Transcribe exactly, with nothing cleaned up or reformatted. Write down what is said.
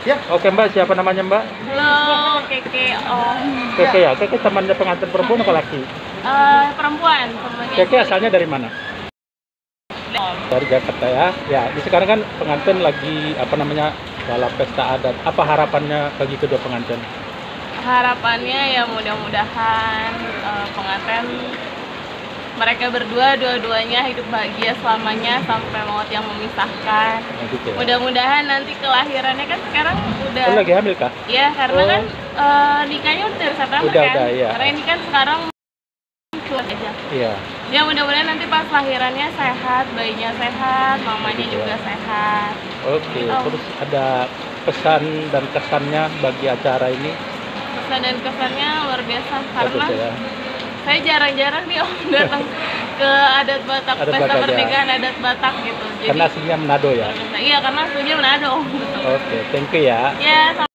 Ya, oke Mbak. Siapa namanya Mbak? Halo, Keke. Oh, Keke ya. Keke temannya pengantin perempuan apa laki? uh, perempuan. Temannya Keke asalnya dari mana? Dari Jakarta ya. Ya, di sekarang kan pengantin lagi apa namanya dalam pesta adat. Apa harapannya bagi kedua pengantin? Harapannya ya mudah-mudahan uh, pengantin mereka berdua dua-duanya hidup bahagia selamanya sampai maut yang memisahkan. Nah, gitu ya. Mudah-mudahan nanti kelahirannya kan sekarang udah. Oh, lagi hamil kah? Iya, karena Oh. kan uh, nikahnya udah dari September Udah, kan. udah, iya. Karena ini kan sekarang cuat aja. Iya. Ya mudah-mudahan nanti pas lahirannya sehat, bayinya sehat, mamanya Gitu juga ya. sehat. Oke. Oh. Terus ada pesan dan kesannya bagi acara ini? Pesan dan kesannya luar biasa karena Bagus ya. saya jarang-jarang nih om datang ke adat Batak, Adat pesta Batak, ya. pernikahan adat Batak gitu. Jadi Karena aslinya Manado ya. iya karena aslinya Manado om. Oke, thank you ya. Ya.